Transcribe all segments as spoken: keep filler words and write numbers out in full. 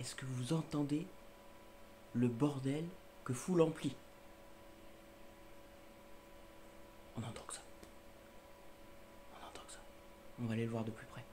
est-ce que vous entendez le bordel que fout l'ampli? On entend que ça. On entend que ça. On va aller le voir de plus près.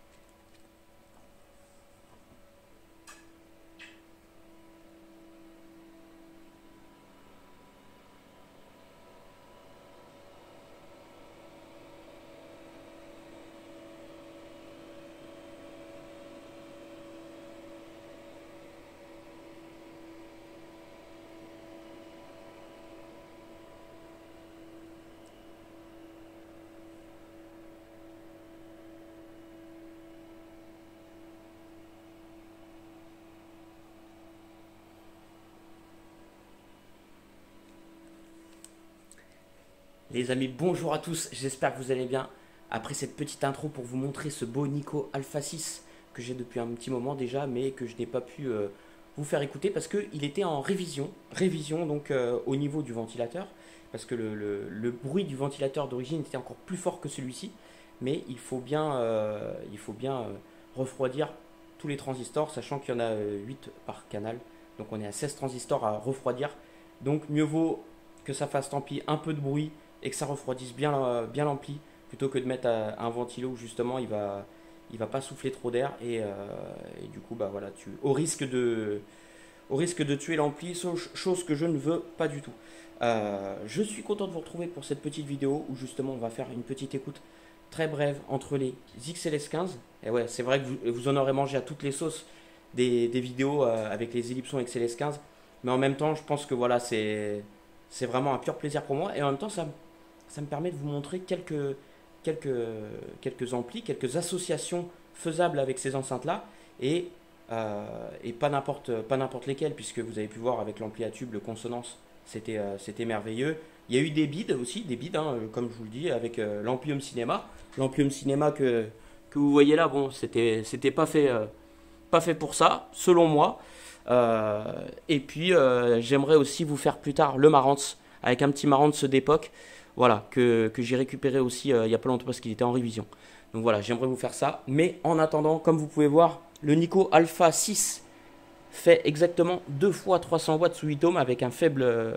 Les amis, bonjour à tous, j'espère que vous allez bien. Après cette petite intro pour vous montrer ce beau Nico Alpha six que j'ai depuis un petit moment déjà, mais que je n'ai pas pu euh, vous faire écouter parce qu'il était en révision, révision donc euh, au niveau du ventilateur, parce que le, le- le bruit du ventilateur d'origine était encore plus fort que celui-ci, mais il faut bien, euh, il faut bien euh, refroidir tous les transistors, sachant qu'il y en a euh, huit par canal, donc on est à seize transistors à refroidir, donc mieux vaut que ça fasse tant pis un peu de bruit et que ça refroidisse bien, euh, bien l'ampli plutôt que de mettre euh, un ventilo où justement il va, il va pas souffler trop d'air et, euh, et du coup bah voilà tu au risque de au risque de tuer l'ampli, chose que je ne veux pas du tout. Euh, je suis content de vous retrouver pour cette petite vidéo où justement on va faire une petite écoute très brève entre les X L S quinze. Et ouais, c'est vrai que vous, vous en aurez mangé à toutes les sauces des, des vidéos euh, avec les Ellipson X L S quinze, mais en même temps je pense que voilà c'est c'est vraiment un pur plaisir pour moi et en même temps ça ça me permet de vous montrer quelques, quelques, quelques amplis, quelques associations faisables avec ces enceintes-là, et, euh, et pas n'importe pas n'importe lesquelles, puisque vous avez pu voir avec l'ampli à tube, le consonance, c'était euh, c'était merveilleux. Il y a eu des bides aussi, des bides, hein, comme je vous le dis, avec euh, l'ampli Home Cinéma. L'ampli Home Cinéma que, que vous voyez là, bon, c'était c'était pas fait, euh, pas fait pour ça, selon moi. Euh, et puis, euh, j'aimerais aussi vous faire plus tard le Marantz, avec un petit Marantz d'époque, voilà, que, que j'ai récupéré aussi euh, il n'y a pas longtemps parce qu'il était en révision. Donc voilà, j'aimerais vous faire ça. Mais en attendant, comme vous pouvez voir, le Nico Alpha six fait exactement deux fois trois cents watts sous huit ohms avec un faible, euh,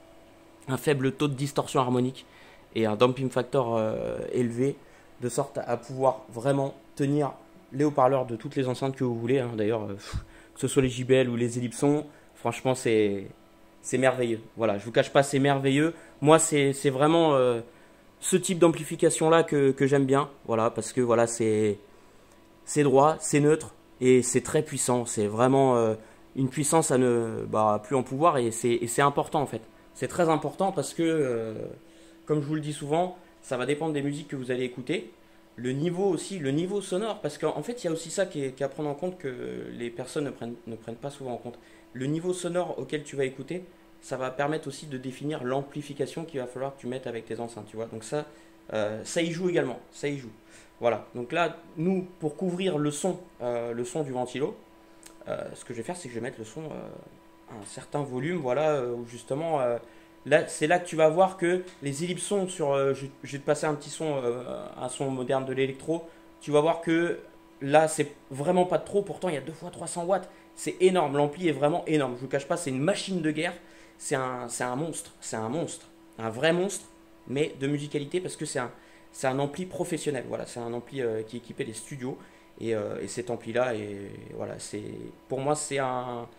un faible taux de distorsion harmonique et un damping factor euh, élevé, de sorte à pouvoir vraiment tenir les haut-parleurs de toutes les enceintes que vous voulez, hein. D'ailleurs, euh, que ce soit les J B L ou les Ellipson, franchement, c'est c'est merveilleux. Voilà, je vous cache pas, c'est merveilleux. Moi, c'est c'est vraiment euh, ce type d'amplification là que, que j'aime bien. Voilà, parce que voilà, c'est c'est droit, c'est neutre et c'est très puissant. C'est vraiment euh, une puissance à ne bah, plus en pouvoir et c'est et c'est important en fait. C'est très important parce que, euh, comme je vous le dis souvent, ça va dépendre des musiques que vous allez écouter. Le niveau aussi, le niveau sonore, parce qu'en en fait, il y a aussi ça qui est, qui est à prendre en compte que les personnes ne prennent, ne prennent pas souvent en compte. Le niveau sonore auquel tu vas écouter, ça va permettre aussi de définir l'amplification qu'il va falloir que tu mettes avec tes enceintes, tu vois. Donc ça, euh, ça y joue également, ça y joue. Voilà. Donc là, nous, pour couvrir le son, euh, le son du ventilo, euh, ce que je vais faire, c'est que je vais mettre le son euh, à un certain volume, voilà, euh, où justement, euh, là, c'est là que tu vas voir que les ellipsons sur, euh, je, je vais te passer un petit son, euh, un son moderne de l'électro, tu vas voir que là, c'est vraiment pas de trop, pourtant il y a deux fois trois cents watts, c'est énorme, l'ampli est vraiment énorme, je vous cache pas, c'est une machine de guerre, c'est un, c'est un monstre, c'est un monstre, un vrai monstre, mais de musicalité parce que c'est un, c'est un ampli professionnel, voilà, c'est un ampli euh, qui équipait les studios. Et, euh, et cet ampli là et voilà, c'est pour moi c'est un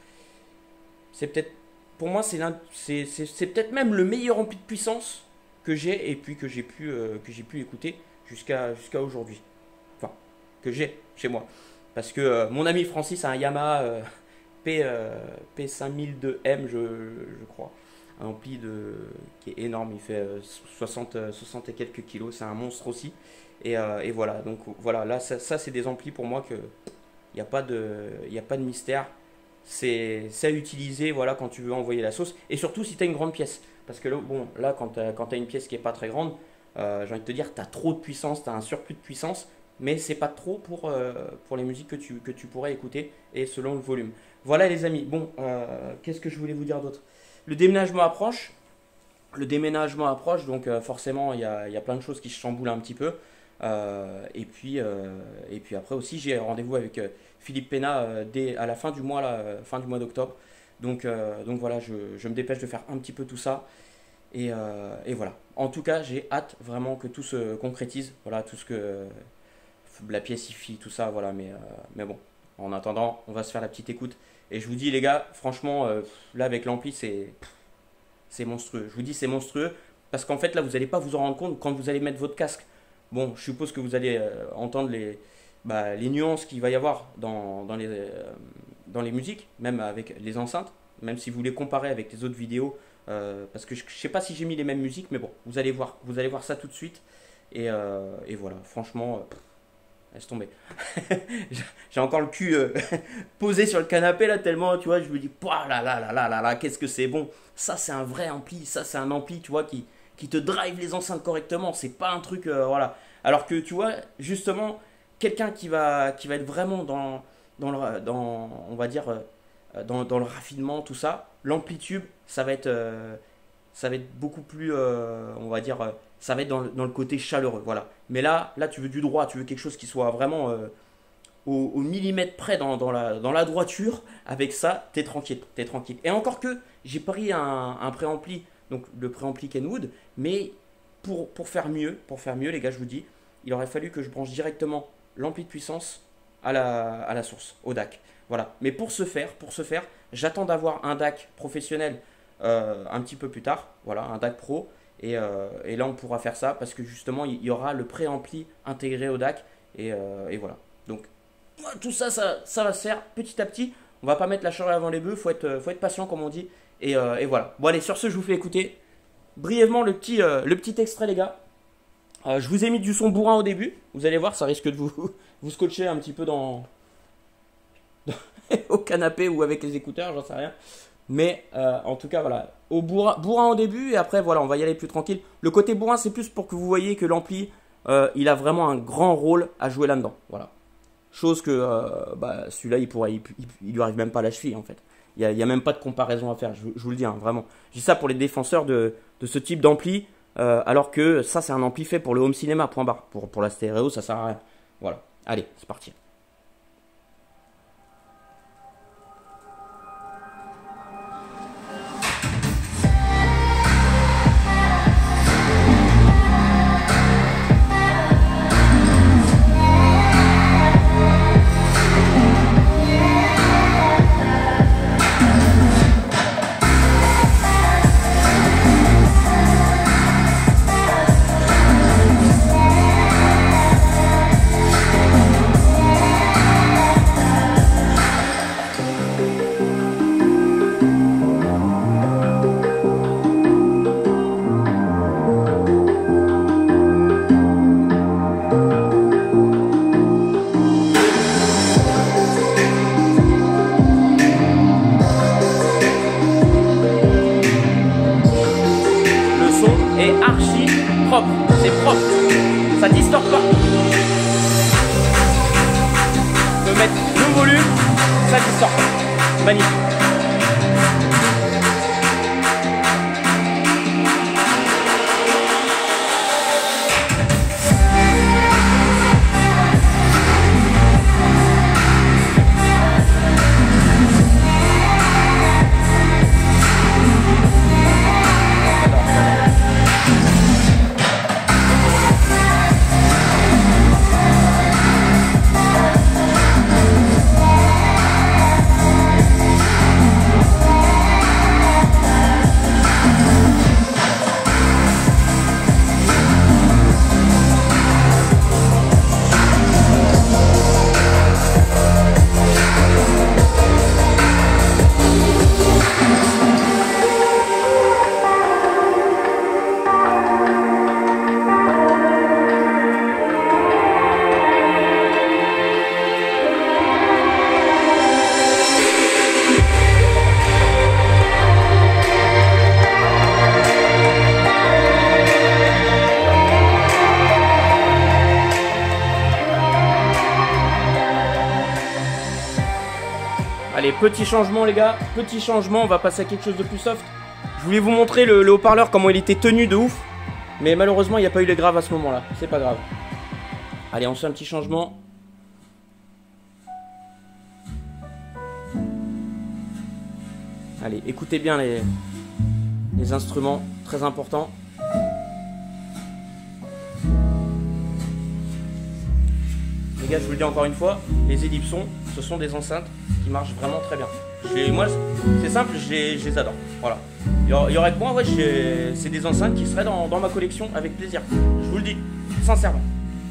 c'est peut-être pour moi c'est c'est c'est c'est peut-être même le meilleur ampli de puissance que j'ai et puis que j'ai pu euh, que j'ai pu écouter jusqu'à jusqu'à aujourd'hui, enfin que j'ai chez moi, parce que euh, mon ami Francis a un Yamaha euh, P euh, P cinq mille deux M, je, je crois, un ampli de qui est énorme, il fait euh, soixante euh, soixante et quelques kilos, c'est un monstre aussi. Et, euh, et voilà, donc voilà, là, ça, ça, c'est des amplis pour moi que il n'y a pas de, il a pas de mystère. C'est à utiliser, voilà, quand tu veux envoyer la sauce. Et surtout si tu as une grande pièce. Parce que là, bon, là, quand tu as, une pièce qui est pas très grande, euh, j'ai envie de te dire, tu as trop de puissance, tu as un surplus de puissance, mais c'est pas trop pour, euh, pour les musiques que tu, que tu pourrais écouter et selon le volume. Voilà les amis, bon, euh, qu'est-ce que je voulais vous dire d'autre? Le déménagement approche, le déménagement approche, donc euh, forcément il y a, y a plein de choses qui se chamboulent un petit peu. Euh, et, puis, euh, et puis après aussi, j'ai rendez-vous avec euh, Philippe Pena euh, dès, à la fin du mois, là, euh, fin du mois d'octobre. Donc, euh, donc voilà, je, je me dépêche de faire un petit peu tout ça. Et, euh, et voilà. En tout cas, j'ai hâte vraiment que tout se concrétise. Voilà, tout ce que euh, la pièce I F I, tout ça, voilà. Mais, euh, mais bon, en attendant, on va se faire la petite écoute. Et je vous dis, les gars, franchement, euh, là avec l'ampli, c'est c'est monstrueux. Je vous dis, c'est monstrueux. Parce qu'en fait, là, vous n'allez pas vous en rendre compte quand vous allez mettre votre casque. Bon, je suppose que vous allez euh, entendre les, bah, les nuances qu'il va y avoir dans, dans, les, euh, dans les musiques, même avec les enceintes, même si vous les comparez avec les autres vidéos, euh, parce que je ne sais pas si j'ai mis les mêmes musiques, mais bon, vous allez voir, vous allez voir ça tout de suite. Et, euh, et voilà, franchement, euh, pff, laisse tomber. J'ai encore le cul euh, posé sur le canapé là, tellement, tu vois, je me dis, pouah, là là là là là là, qu'est-ce que c'est bon. Ça, c'est un vrai ampli, ça, c'est un ampli, tu vois, qui qui te drive les enceintes correctement. C'est pas un truc, euh, voilà. Alors que tu vois, justement, quelqu'un qui va, qui va être vraiment dans, dans, le, dans on va dire, euh, dans, dans le raffinement, tout ça, l'amplitude, ça va être, euh, ça va être beaucoup plus, euh, on va dire, euh, ça va être dans le, dans le côté chaleureux, voilà. Mais là, là, tu veux du droit, tu veux quelque chose qui soit vraiment euh, au, au millimètre près dans, dans, la, dans la droiture. Avec ça, t'es tranquille, t'es tranquille. Et encore que, j'ai pris un, un préampli, donc le préampli Kenwood, mais pour, pour faire mieux, pour faire mieux les gars, je vous dis, il aurait fallu que je branche directement l'ampli de puissance à la, à la source, au D A C. Voilà. Mais pour ce faire, pour ce faire, j'attends d'avoir un D A C professionnel euh, un petit peu plus tard, voilà, un D A C Pro, et, euh, et là on pourra faire ça parce que justement il y aura le préampli intégré au D A C, et, euh, et voilà. Donc tout ça, ça, ça va se faire petit à petit. On va pas mettre la charrue avant les bœufs, faut être, faut être patient comme on dit. Et, euh, et voilà. Bon allez, sur ce, je vous fais écouter brièvement le petit, euh, le petit extrait, les gars. Euh, je vous ai mis du son bourrin au début. Vous allez voir, ça risque de vous, vous scotcher un petit peu dans, dans au canapé ou avec les écouteurs, j'en sais rien. Mais euh, en tout cas, voilà. Au bourrin, bourrin au début, et après, voilà, on va y aller plus tranquille. Le côté bourrin, c'est plus pour que vous voyez que l'ampli, euh, il a vraiment un grand rôle à jouer là-dedans. Voilà. Chose que euh, bah, celui-là, il pourrait, il, il, il lui arrive même pas à la cheville, en fait. Il n'y a, a même pas de comparaison à faire, je, je vous le dis, hein, vraiment. Je dis ça pour les défenseurs de, de ce type d'ampli, euh, alors que ça, c'est un ampli fait pour le home cinéma, point barre. Pour, pour la stéréo, ça sert à rien. Voilà. Allez, c'est parti. C'est propre, ça distord pas. Je peux mettre le volume, ça distord pas. Magnifique. Allez, petit changement les gars, petit changement, on va passer à quelque chose de plus soft. Je voulais vous montrer le, le haut-parleur, comment il était tenu de ouf. Mais malheureusement, il n'y a pas eu les graves à ce moment-là, c'est pas grave. Allez, on fait un petit changement. Allez, écoutez bien les, les instruments, très importants. Les gars, je vous le dis encore une fois, les Ellipson, ce sont des enceintes qui marchent vraiment très bien. Je, moi, c'est simple, je les, je les adore. Voilà. Il y aurait que moi, ouais, c'est des enceintes qui seraient dans, dans ma collection avec plaisir. Je vous le dis, sincèrement.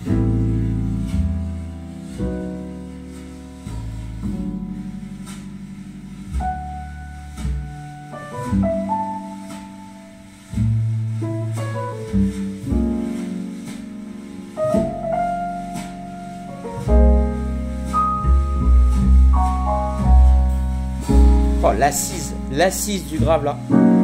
Oh, l'assise, l'assise du grave là.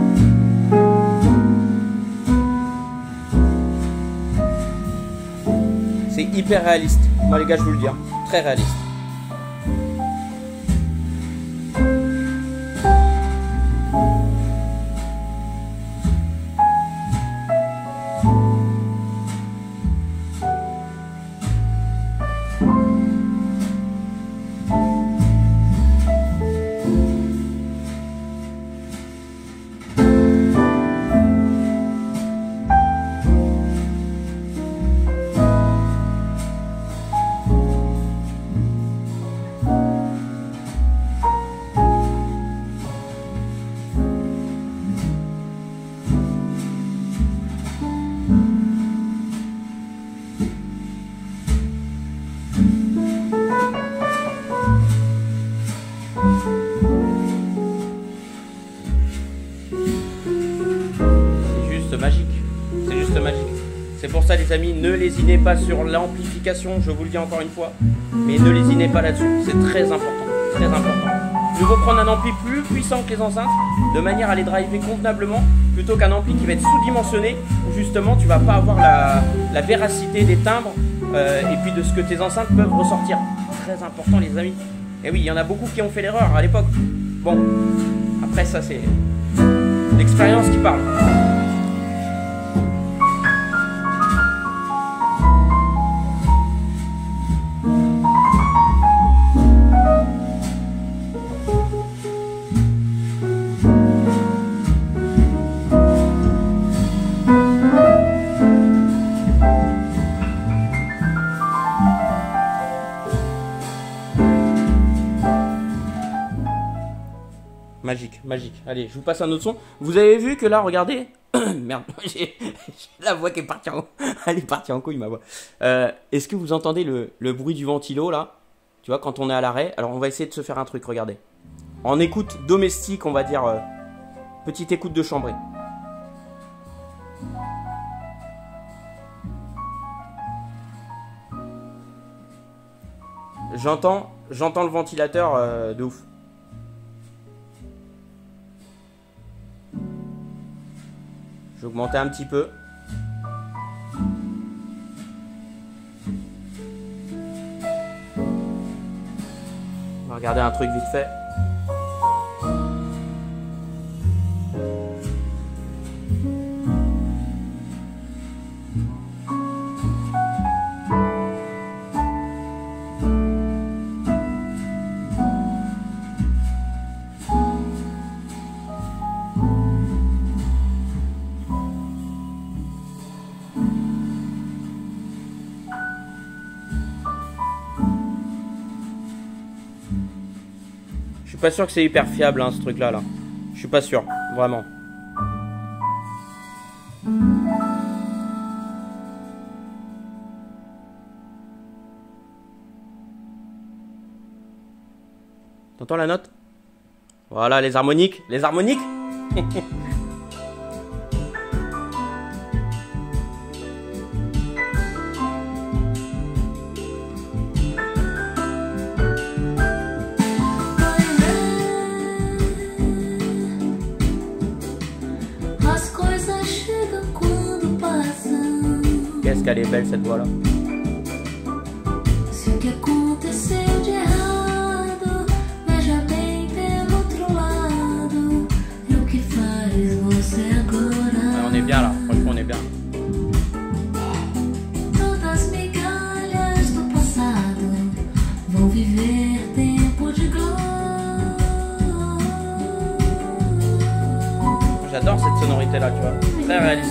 C'est hyper réaliste. Moi les gars, je vous le dis, hein, très réaliste. Magique, c'est juste magique. C'est pour ça les amis, ne lésinez pas sur l'amplification, je vous le dis encore une fois, mais ne lésinez pas là-dessus, c'est très important, très important. Mieux vaut prendre un ampli plus puissant que les enceintes, de manière à les driver convenablement, plutôt qu'un ampli qui va être sous-dimensionné, où justement tu vas pas avoir la, la véracité des timbres, euh, et puis de ce que tes enceintes peuvent ressortir. Très important les amis. Et oui, il y en a beaucoup qui ont fait l'erreur à l'époque. Bon, après ça c'est l'expérience qui parle. Magique, magique. Allez, je vous passe un autre son. Vous avez vu que là, regardez. Merde, j'ai la voix qui est partie en... Elle est partie en couille, ma voix. Euh, Est-ce que vous entendez le, le bruit du ventilo, là? Tu vois, quand on est à l'arrêt. Alors, on va essayer de se faire un truc, regardez. En écoute domestique, on va dire... Euh, petite écoute de chambrée. J'entends j'entends le ventilateur euh, de ouf. Je vais augmenter un petit peu. On va regarder un truc vite fait. Je suis pas sûr que c'est hyper fiable hein, ce truc là là. Je suis pas sûr, vraiment. T'entends la note? Voilà les harmoniques, les harmoniques. Qu'est-ce qu'elle est belle cette voix là. Ouais, on est bien là, franchement on est bien. côté là, tu vois. Très réaliste.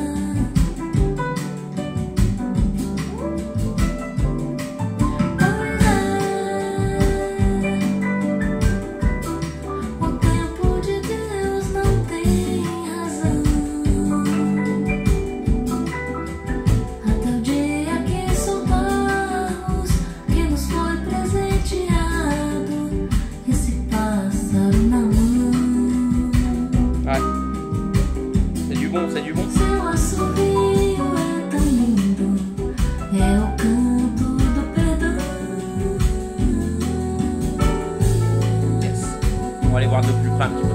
C'est du bon. Yes. On va aller voir de plus près un petit peu.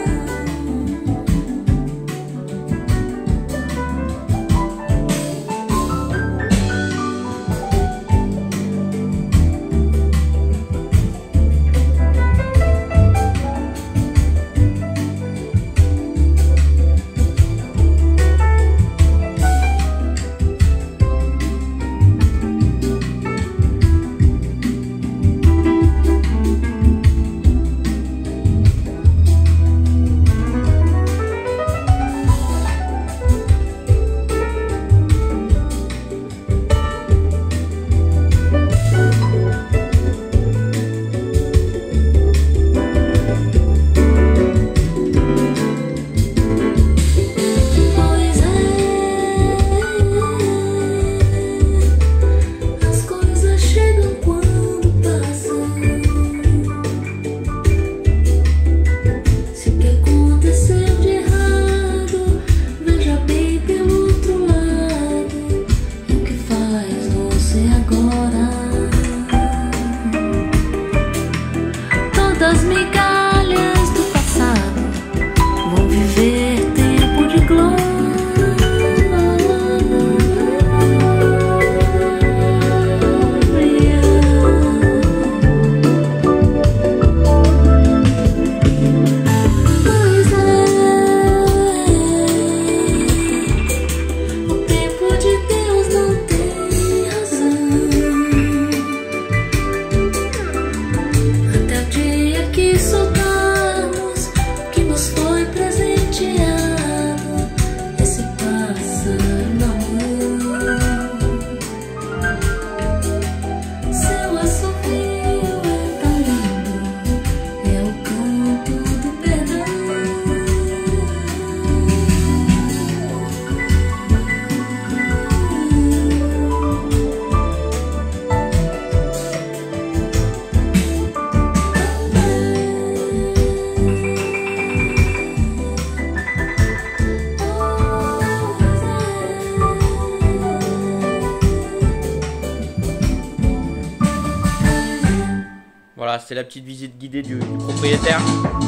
Voilà, c'est la petite visite guidée du, du propriétaire.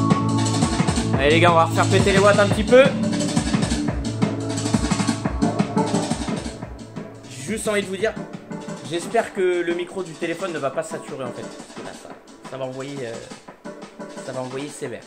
Allez les gars, on va refaire péter les watts un petit peu. J'ai juste envie de vous dire, j'espère que le micro du téléphone ne va pas saturer en fait. Parce que là, ça, ça va envoyer, euh, ça va envoyer sévère.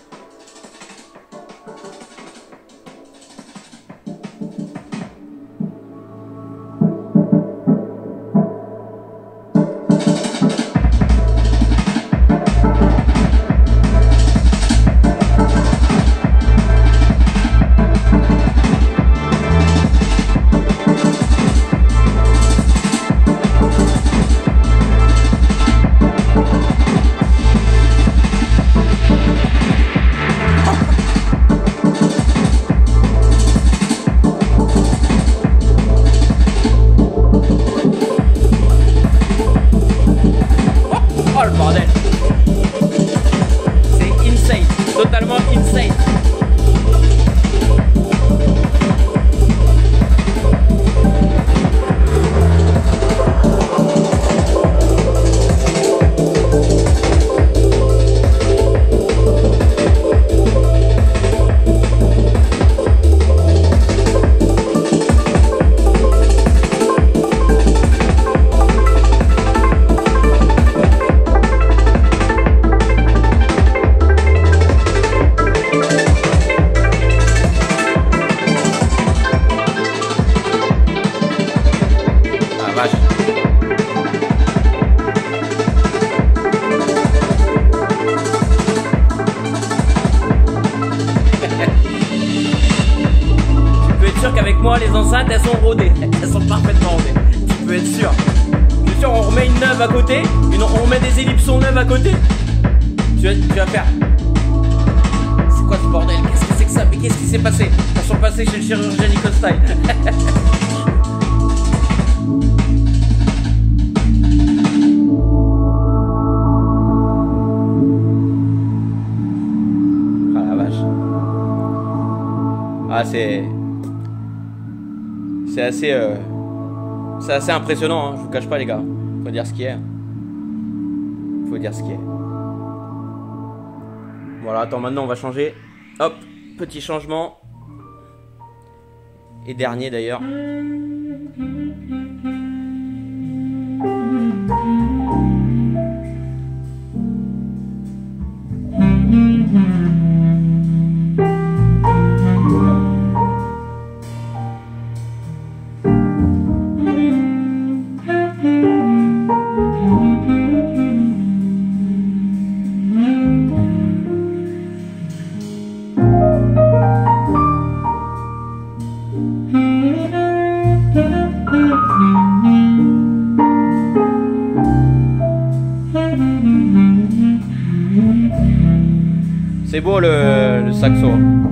moi, les enceintes, elles sont rodées. Elles sont parfaitement rodées. Tu peux être sûr. Bien sûr, on remet une neuve à côté. Une, on remet des ellipsons neuves à côté. Tu vas, tu vas faire. C'est quoi ce bordel? Qu'est-ce que c'est que ça? Mais qu'est-ce qui s'est passé? Elles sont passées chez le chirurgien Nico Style. Ah, c'est c'est assez euh... c'est assez impressionnant, hein. Je vous cache pas les gars, faut dire ce qui est, faut dire ce qui est. Voilà, attends, maintenant on va changer. Hop, petit changement. Et dernier d'ailleurs. C'est beau le, le saxo.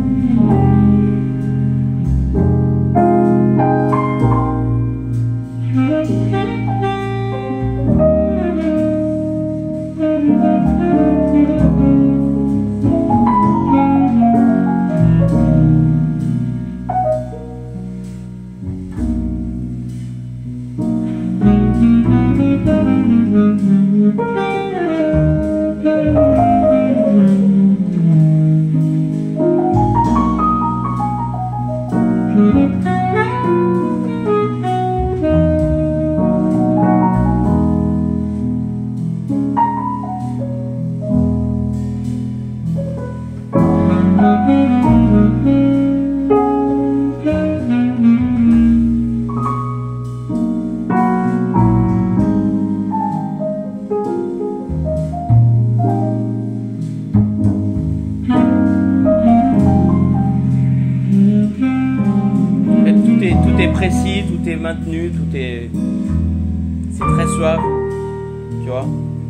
Précis, tout est maintenu, tout est... C'est très suave, tu vois.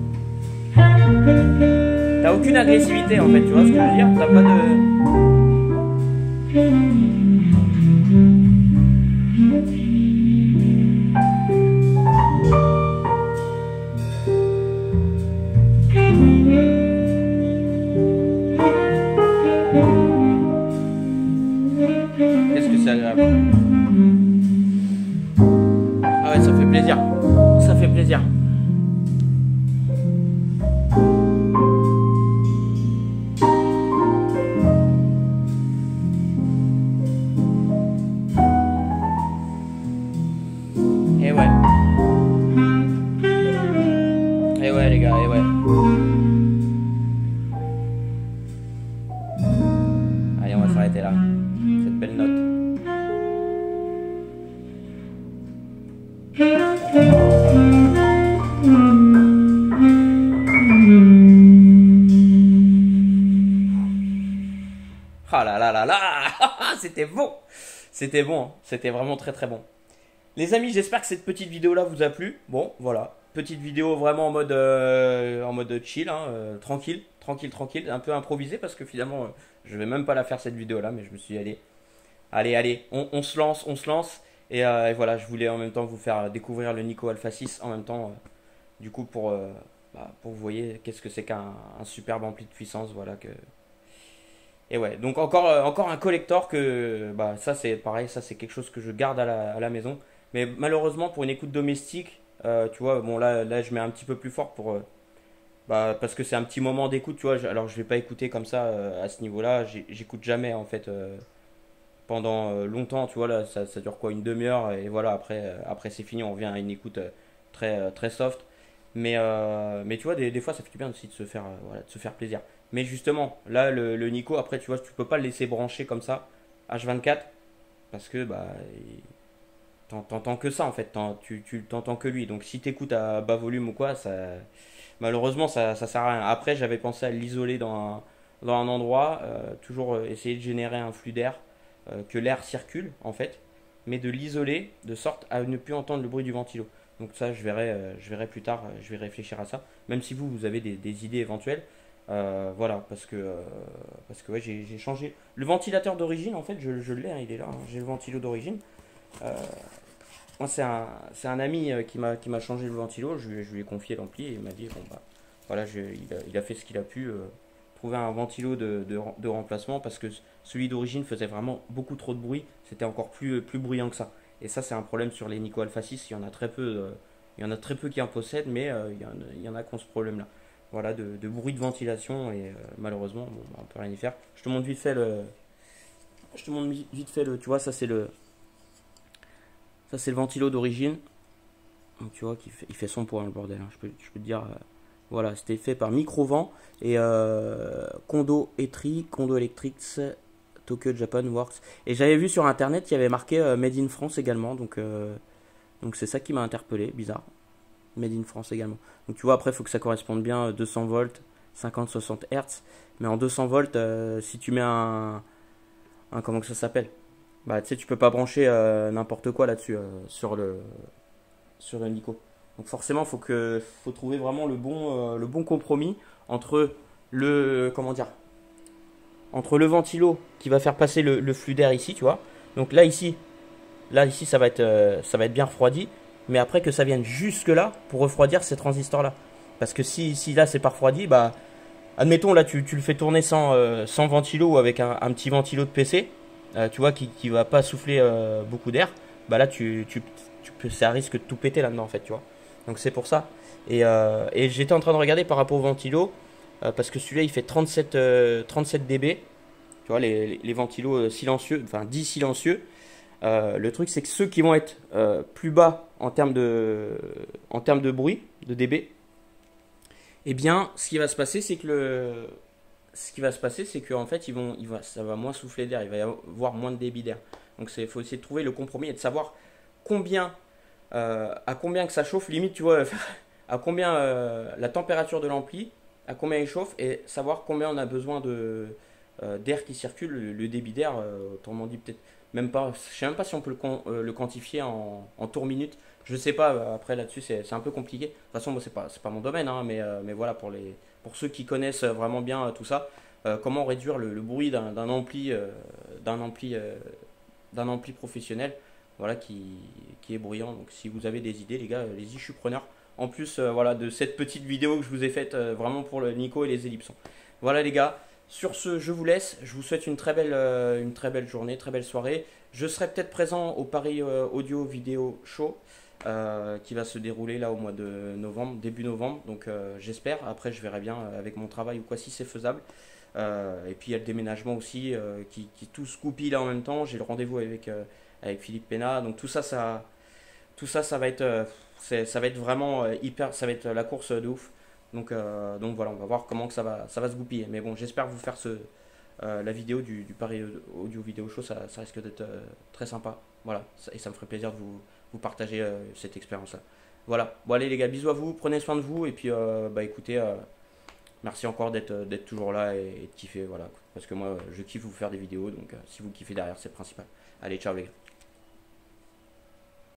T'as aucune agressivité en fait, tu vois ce que je veux dire? T'as pas de... Qu'est-ce que c'est agréable? Ça fait plaisir, ça fait plaisir. Et ouais. Et ouais les gars, et ouais. Allez, on va s'arrêter là. Cette belle note. Ah là là là là. C'était bon. C'était bon, hein. C'était vraiment très très bon. Les amis, j'espère que cette petite vidéo là vous a plu. Bon, voilà. Petite vidéo vraiment en mode, euh, en mode chill, hein, euh, tranquille, tranquille, tranquille. Un peu improvisé parce que finalement, euh, je vais même pas la faire cette vidéo là, mais je me suis dit, allez, allez, allez, on, on se lance, on se lance. Et, euh, et voilà, je voulais en même temps vous faire découvrir le Nico Alpha six en même temps, euh, du coup pour, euh, bah, pour vous voyez qu'est-ce que c'est qu'un un superbe ampli de puissance, voilà que. Et ouais, donc encore, euh, encore un collector que, bah ça c'est pareil, ça c'est quelque chose que je garde à la, à la maison. Mais malheureusement pour une écoute domestique, euh, tu vois, bon là, là je mets un petit peu plus fort pour, euh, bah parce que c'est un petit moment d'écoute, tu vois. Je- alors je vais pas écouter comme ça euh, à ce niveau-là, j'ai- j'écoute jamais en fait. Euh, pendant euh, longtemps, tu vois, là, ça, ça dure quoi, une demi-heure, et voilà, après, euh, après c'est fini, on revient à une écoute euh, très, euh, très soft. Mais, euh, mais tu vois, des, des fois, ça fait du bien aussi de se faire, euh, voilà, de se faire plaisir. Mais justement, là, le, le Nico, après, tu vois, tu peux pas le laisser brancher comme ça, H vingt-quatre, parce que, bah, il- t'en- t'entends que ça, en fait, t'en- tu, tu t'entends que lui. Donc, si t'écoutes à bas volume ou quoi, ça, malheureusement, ça, ça sert à rien. Après, j'avais pensé à l'isoler dans un, dans un endroit, euh, toujours euh, essayer de générer un flux d'air, euh, que l'air circule en fait. mais de l'isoler de sorte à ne plus entendre le bruit du ventilo. Donc ça, je verrai, euh, je verrai plus tard, euh, je vais réfléchir à ça. Même si vous, vous avez des, des idées éventuelles. Euh, voilà, parce que, euh, parce que ouais, j'ai j'ai changé. Le ventilateur d'origine, en fait, je, je l'ai, hein, il est là. Hein. J'ai le ventilo d'origine. Euh, moi, c'est un, c'est un ami euh, qui m'a qui m'a changé le ventilo. Je, lui- je lui ai confié l'ampli et il m'a dit, bon, bah, voilà, je- il, a, il a fait ce qu'il a pu. Euh, trouver un ventilo de, de, de remplacement parce que celui d'origine faisait vraiment beaucoup trop de bruit. C'était encore plus, plus bruyant que ça. Et ça, c'est un problème sur les Nico Alpha six. Il y en a très peu, euh, il y en a très peu qui en possèdent, mais euh, il, y en, il y en a qui ont ce problème-là. Voilà, de, de bruit de ventilation et euh, malheureusement, bon, bah, on peut rien y faire. Je te montre vite fait le, je te montre vite fait le, tu vois, ça c'est le, ça c'est le ventilo d'origine. Donc tu vois qu'il fait, il fait son poids, le bordel. Hein. Je peux, je peux te dire, euh, voilà, c'était fait par Microvent et euh, Kondo Etri, Kondo Electrics, Tokyo Japan Works. Et j'avais vu sur internet, il y avait marqué euh, Made in France également, donc euh, donc c'est ça qui m'a interpellé, bizarre. Made in France également. Donc tu vois, après, il faut que ça corresponde bien, deux cents volts, cinquante à soixante hertz. Mais en deux cents volts, euh, si tu mets un, un. Comment que ça s'appelle? Bah, tu sais, tu peux pas brancher euh, n'importe quoi là-dessus, euh, sur le, sur le Nico. Donc forcément, faut que, faut trouver vraiment le bon, euh, le bon compromis entre le, comment dire, entre le ventilo qui va faire passer le, le flux d'air ici, tu vois. Donc là ici, là ici, ça va être, euh, ça va être bien refroidi. Mais après que ça vienne jusque là pour refroidir ces transistors là. Parce que si, si là c'est pas refroidi, bah admettons là tu, tu le fais tourner sans, euh, sans ventilo ou avec un, un petit ventilo de P C, euh, tu vois, qui, qui va pas souffler euh, beaucoup d'air, bah là tu, tu, tu peux, ça risque de tout péter là-dedans en fait, tu vois. Donc c'est pour ça. Et, euh, et j'étais en train de regarder par rapport au ventilo, euh, parce que celui-là il fait trente-sept, euh, trente-sept décibels, tu vois, les, les, les ventilos euh, silencieux, enfin dits silencieux. Euh, le truc, c'est que ceux qui vont être euh, plus bas en termes de, en termes de bruit, de dB, eh bien, ce qui va se passer, c'est que le, ce qui va se passer, c'est qu'en fait, ils vont, il va, ça va moins souffler d'air, il va y avoir moins de débit d'air. Donc, il faut essayer de trouver le compromis et de savoir combien, euh, à combien que ça chauffe. Limite, tu vois, à combien euh, la température de l'ampli, à combien il chauffe et savoir combien on a besoin de euh, d'air qui circule, le, le débit d'air, euh, autrement dit peut-être même pas, je sais même pas si on peut le, euh, le quantifier en, en tours minutes. Je sais pas, euh, après là-dessus c'est c'est un peu compliqué. De toute façon, moi c'est pas, c'est pas mon domaine, hein, mais, euh, mais voilà, pour, les, pour ceux qui connaissent vraiment bien euh, tout ça, euh, comment réduire le, le bruit d'un d'un ampli, euh, d'un ampli, euh, d'un ampli professionnel, voilà, qui, qui est bruyant. Donc si vous avez des idées, les gars, allez-y, je suis preneur. En plus, euh, voilà, de cette petite vidéo que je vous ai faite euh, vraiment pour le Nico et les ellipsons. Voilà les gars. Sur ce, je vous laisse. Je vous souhaite une très belle, euh, une très belle journée, très belle soirée. Je serai peut-être présent au Paris euh, Audio Vidéo Show euh, qui va se dérouler là au mois de novembre, début novembre. Donc euh, j'espère. Après, je verrai bien euh, avec mon travail ou quoi si c'est faisable. Euh, et puis il y a le déménagement aussi euh, qui, qui tout se goupille là en même temps. J'ai le rendez-vous avec, euh, avec Philippe Pena. Donc tout ça, ça, tout ça, ça va être, euh, c'est- ça va être vraiment euh, hyper. Ça va être la course de ouf. Donc, euh, donc voilà, on va voir comment que ça va, ça va se goupiller. Mais bon, j'espère vous faire ce, euh, la vidéo du, du Paris Audio Vidéo Show, ça, ça risque d'être euh, très sympa. Voilà, ça- et ça me ferait plaisir de vous, vous partager euh, cette expérience-là. Voilà, bon allez les gars, bisous à vous, prenez soin de vous, et puis euh, bah écoutez, euh, merci encore d'être euh, d'être toujours là et, et de kiffer, voilà. Parce que moi, je kiffe vous faire des vidéos, donc euh, si vous kiffez derrière, c'est le principal. Allez, ciao les gars.